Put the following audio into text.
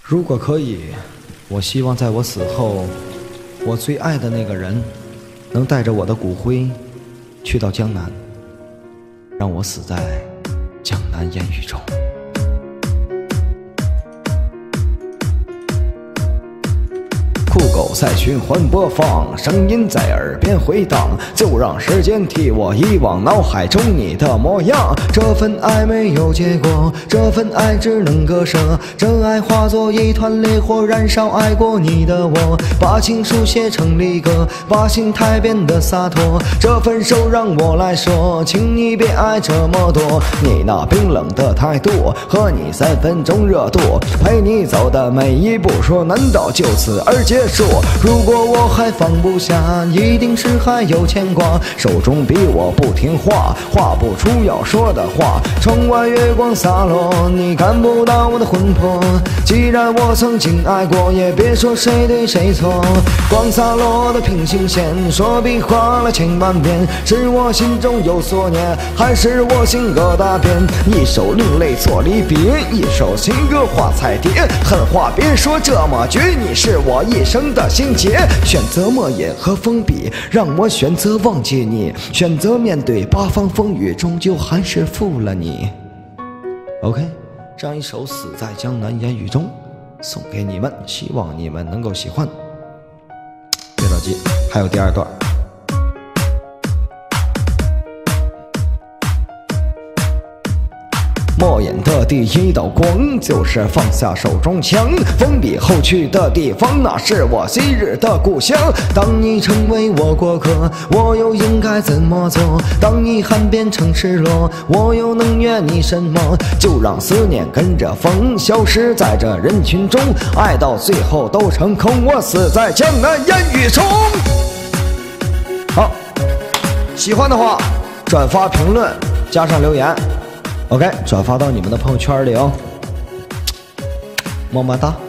如果可以，我希望在我死后，我最爱的那个人能带着我的骨灰去到江南，让我死在江南烟雨中。酷狗在循环播放，声音在耳边回荡，就让时间替我遗忘脑海中你的模样。这份爱没有结果，这份爱只能割舍，这爱化作一团烈火燃烧爱过你的我，把情书写成离歌，把心态变得洒脱。这分手让我来说，请你别爱这么多。你那冰冷的态度和你3分钟热度，陪你走的每一步，说难道就此而结束？如果我还放不下，一定是还有牵挂。手中笔我不听话，画不出要说的话。窗外月光洒落，你看不到我的魂魄。既然我曾经爱过，也别说谁对谁错。光洒落的平行线，说笔画了千万遍，是我心中有所念，还是我性格大变？一首另类做离别，一首情歌画彩蝶。狠话别说这么绝，你是我一生的心结。选择默言和封闭，让我选择忘记你，选择面对八方风雨，终究还是负了你。 OK， 这样一首死在江南烟雨中送给你们，希望你们能够喜欢。别着急，还有第2段。莫言的第一道光，就是放下手中枪，封笔后去的地方，那是我昔日的故乡。当你成为我过客，我又应该怎么做？当遗憾变成失落，我又能怨你什么？就让思念跟着风，消失在这人群中，爱到最后都成空，我死在江南烟雨中。好，喜欢的话转发评论加上留言。OK， 转发到你们的朋友圈里哦，么么哒。